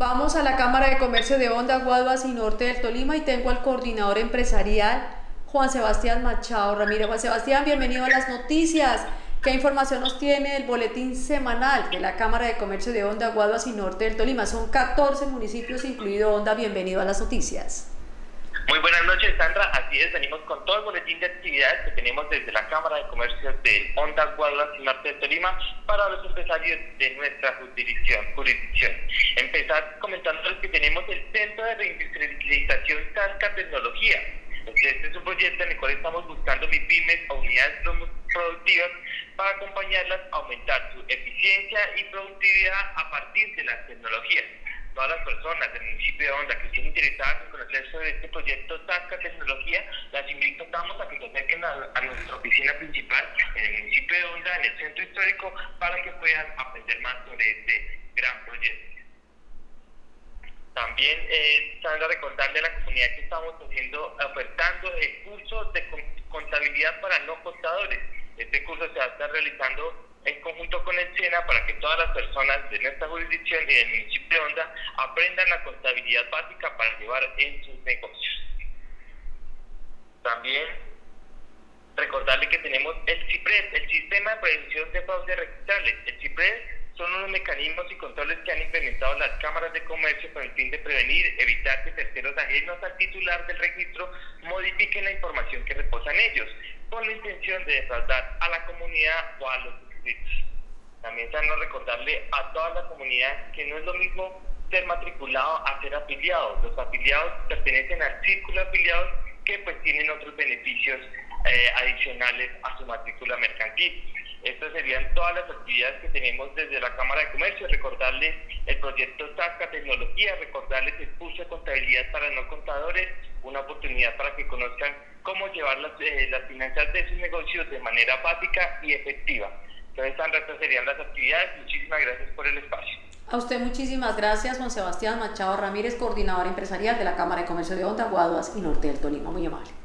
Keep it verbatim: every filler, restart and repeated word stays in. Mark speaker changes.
Speaker 1: Vamos a la Cámara de Comercio de Honda, Guaduas y Norte del Tolima y tengo al coordinador empresarial, Juan Sebastián Machado Ramírez. Juan Sebastián, bienvenido a las noticias. ¿Qué información nos tiene el boletín semanal de la Cámara de Comercio de Honda, Guaduas y Norte del Tolima? Son catorce municipios, incluido Honda. Bienvenido a las noticias.
Speaker 2: Muy buenas noches, Sandra. Así es, venimos con todo el boletín de actividades que tenemos desde la Cámara de Comercio de Honda, Guaduas y Norte de Tolima para los empresarios de nuestra jurisdicción. jurisdicción. Empezar comentándoles que tenemos el Centro de Reindustrialización Tasca Tecnología. Este es un proyecto en el cual estamos buscando MIPYMES o unidades productivas para acompañarlas a aumentar su eficiencia y productividad a partir de las tecnologías. Todas las personas del municipio de Honda que estén interesadas en conocer sobre este proyecto Tasca Tecnología, las invitamos a que se acerquen a, a nuestra oficina principal en el municipio de Honda, en el centro histórico, para que puedan aprender más sobre este gran proyecto. También, eh, Sandra, recordarle a la comunidad que estamos haciendo, ofertando el curso de contabilidad para no contadores. Este curso se va a estar realizando en conjunto con el SENA para que todas las personas de nuestra jurisdicción y del municipio de Honda aprendan la contabilidad básica para llevar en sus negocios. También recordarle que tenemos el CIPRED, el Sistema de Prevención de Fraude Registrable. El CIPRED son unos mecanismos y controles que han implementado las cámaras de comercio con el fin de prevenir, evitar que terceros ajenos al titular del registro modifiquen la información que reposa en ellos, con la intención de defraudar a la comunidad o a los inscritos. También sano recordarle a toda la comunidad que no es lo mismo ser matriculado a ser afiliado. Los afiliados pertenecen al círculo de afiliados que pues tienen otros beneficios eh, adicionales a su matrícula mercantil. Estas serían todas las actividades que tenemos desde la Cámara de Comercio. Recordarles el proyecto Tasca Tecnología, recordarles el curso de contabilidad para no contadores, una oportunidad para que conozcan cómo llevar las, eh, las finanzas de sus negocios de manera básica y efectiva. Entonces, Sandra, estas serían las actividades. Muchísimas gracias por el espacio.
Speaker 1: A usted muchísimas gracias, Juan Sebastián Machado Ramírez, coordinador empresarial de la Cámara de Comercio de Honda, Guaduas y Norte del Tolima. Muy amable.